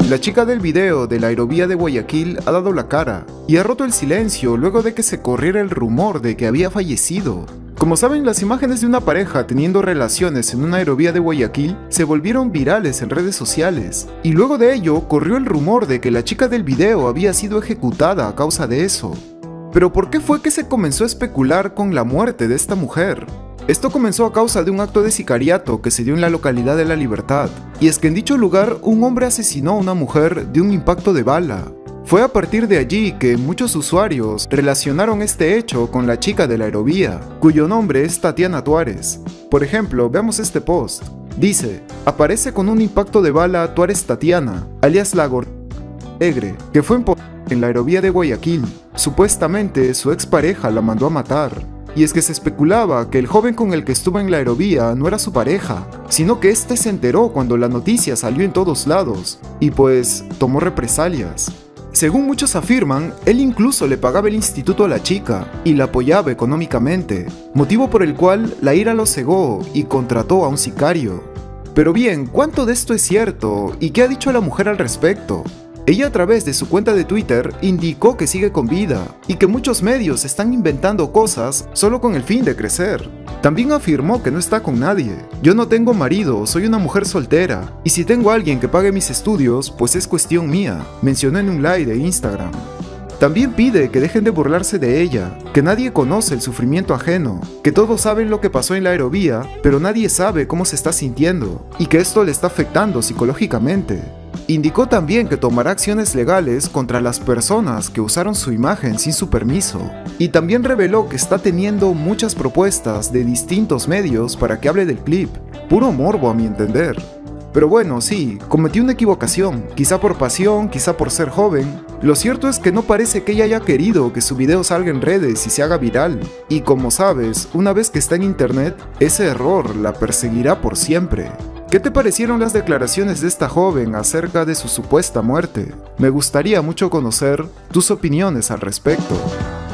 La chica del video de la aerovía de Guayaquil ha dado la cara y ha roto el silencio luego de que se corriera el rumor de que había fallecido. Como saben, las imágenes de una pareja teniendo relaciones en una aerovía de Guayaquil se volvieron virales en redes sociales, y luego de ello corrió el rumor de que la chica del video había sido ejecutada a causa de eso. Pero ¿por qué fue que se comenzó a especular con la muerte de esta mujer? Esto comenzó a causa de un acto de sicariato que se dio en la localidad de La Libertad, y es que en dicho lugar un hombre asesinó a una mujer de un impacto de bala. Fue a partir de allí que muchos usuarios relacionaron este hecho con la chica de la aerovía, cuyo nombre es Tatiana Tuárez. Por ejemplo, veamos este post. Dice: aparece con un impacto de bala Tuárez Tatiana, alias la Negre, que fue en la aerovía de Guayaquil. Supuestamente su expareja la mandó a matar. Y es que se especulaba que el joven con el que estuvo en la aerovía no era su pareja, sino que este se enteró cuando la noticia salió en todos lados, y pues tomó represalias. Según muchos afirman, él incluso le pagaba el instituto a la chica y la apoyaba económicamente, motivo por el cual la ira lo cegó y contrató a un sicario. Pero bien, ¿cuánto de esto es cierto y qué ha dicho la mujer al respecto? Ella, a través de su cuenta de Twitter, indicó que sigue con vida y que muchos medios están inventando cosas solo con el fin de crecer. También afirmó que no está con nadie. Yo no tengo marido, soy una mujer soltera, y si tengo a alguien que pague mis estudios, pues es cuestión mía, mencionó en un live de Instagram. También pide que dejen de burlarse de ella, que nadie conoce el sufrimiento ajeno, que todos saben lo que pasó en la aerovía, pero nadie sabe cómo se está sintiendo, y que esto le está afectando psicológicamente. Indicó también que tomará acciones legales contra las personas que usaron su imagen sin su permiso, y también reveló que está teniendo muchas propuestas de distintos medios para que hable del clip, puro morbo a mi entender. Pero bueno, sí, cometí una equivocación, quizá por pasión, quizá por ser joven. Lo cierto es que no parece que ella haya querido que su video salga en redes y se haga viral, y como sabes, una vez que está en internet, ese error la perseguirá por siempre. ¿Qué te parecieron las declaraciones de esta joven acerca de su supuesta muerte? Me gustaría mucho conocer tus opiniones al respecto.